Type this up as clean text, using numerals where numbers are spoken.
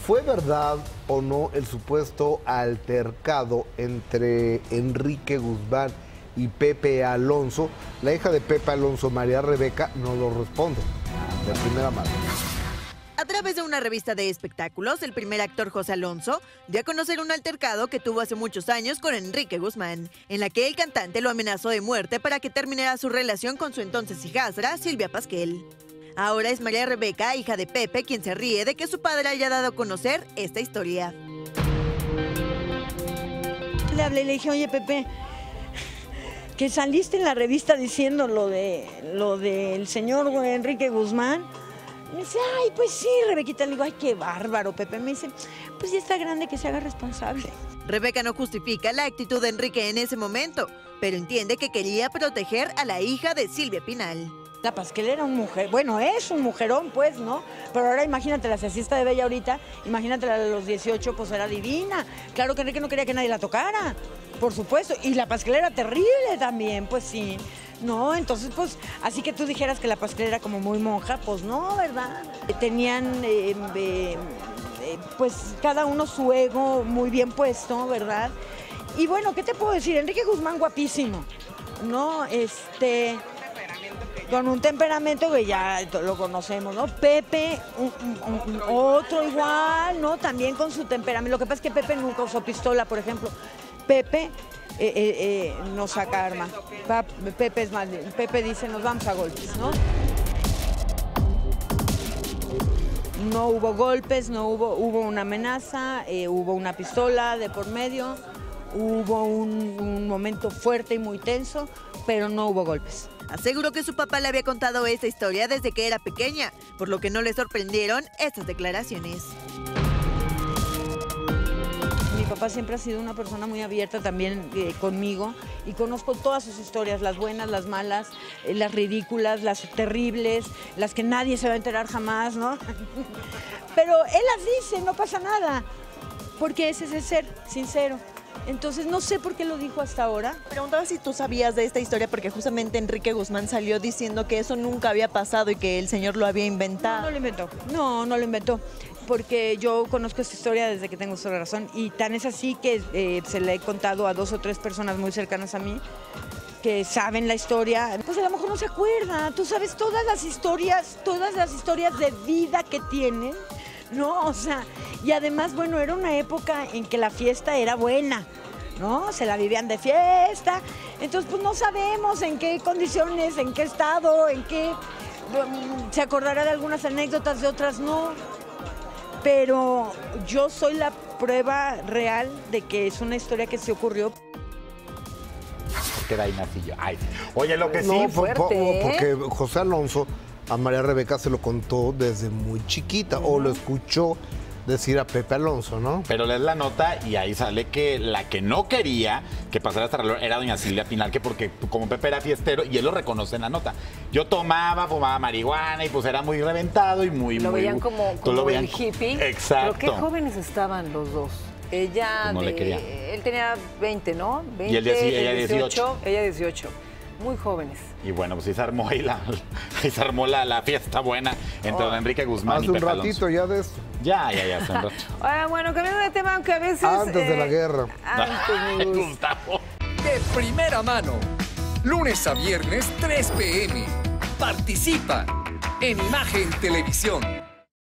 ¿Fue verdad o no el supuesto altercado entre Enrique Guzmán y Pepe Alonso? La hija de Pepe Alonso, María Rebeca, no lo responde de primera mano. A través de una revista de espectáculos, el primer actor José Alonso dio a conocer un altercado que tuvo hace muchos años con Enrique Guzmán, en la que el cantante lo amenazó de muerte para que terminara su relación con su entonces hijastra, Silvia Pasquel. Ahora es María Rebeca, hija de Pepe, quien se ríe de que su padre haya dado a conocer esta historia. Le hablé y le dije, oye Pepe, que saliste en la revista diciendo lo del señor Enrique Guzmán. Me dice, ay, pues sí, Rebequita. Le digo, ay, qué bárbaro, Pepe. Me dice, pues ya está grande, que se haga responsable. Rebeca no justifica la actitud de Enrique en ese momento, pero entiende que quería proteger a la hija de Silvia Pinal. La Pasquel era un mujer, bueno, es un mujerón, pues, ¿no? Pero ahora imagínatela, si así está de bella ahorita, imagínatela a los 18, pues era divina. Claro que Enrique no quería que nadie la tocara, por supuesto. Y la Pasquel era terrible también, pues sí. No, entonces, pues, así que tú dijeras que la Pasquel era como muy monja, pues no, ¿verdad? Tenían, pues, cada uno su ego muy bien puesto, ¿verdad? Y bueno, ¿qué te puedo decir? Enrique Guzmán, guapísimo, ¿no? Con un temperamento que ya lo conocemos, ¿no? Pepe, otro igual, ¿no? También con su temperamento. Lo que pasa es que Pepe nunca usó pistola, por ejemplo. Pepe no saca arma. Pepe es más, Pepe dice, nos vamos a golpes, ¿no? No hubo golpes, hubo una amenaza, hubo una pistola de por medio, hubo un momento fuerte y muy tenso, pero no hubo golpes. Aseguró que su papá le había contado esta historia desde que era pequeña, por lo que no le sorprendieron estas declaraciones. Mi papá siempre ha sido una persona muy abierta también conmigo y conozco todas sus historias, las buenas, las malas, las ridículas, las terribles, las que nadie se va a enterar jamás, ¿no? Pero él las dice, no pasa nada, porque ese es el ser sincero. Entonces, no sé por qué lo dijo hasta ahora. Preguntaba si tú sabías de esta historia porque justamente Enrique Guzmán salió diciendo que eso nunca había pasado y que el señor lo había inventado. No lo inventó, no lo inventó, porque yo conozco esta historia desde que tengo uso de razón y tan es así que se la he contado a 2 o 3 personas muy cercanas a mí que saben la historia. Pues a lo mejor no se acuerda, tú sabes todas las historias de vida que tienen. No, o sea, y además, bueno, era una época en que la fiesta era buena, ¿no? Se la vivían de fiesta, entonces pues no sabemos en qué condiciones, en qué estado, en qué... Se acordará de algunas anécdotas, de otras no, pero yo soy la prueba real de que es una historia que se ocurrió. Queda ahí nacillo. Ay. Oye, lo que sí... No, fuerte, porque José Alonso a María Rebeca se lo contó desde muy chiquita, o lo escuchó decir a Pepe Alonso, ¿no? Pero lees la nota y ahí sale que la que no quería que pasara esta relación era doña Silvia Pinal, que porque como Pepe era fiestero, y él lo reconoce en la nota. Yo fumaba marihuana y pues era muy reventado y muy... Lo muy, veían como el hippie. Exacto. Pero qué jóvenes estaban los dos. Ella, pues no le quería. Él tenía 20, ¿no? 20, y ella 18. Ella 18. Muy jóvenes. Y bueno, pues sí se armó ahí la fiesta buena entre don Enrique Guzmán y Pepe Alonso. Hace un ratito ya de esto. Ya, hace un rato. Bueno, cambiando de tema, aunque a veces... Antes de la guerra. Antes, Gustavo. De primera mano, lunes a viernes, 3 p.m. Participa en Imagen Televisión.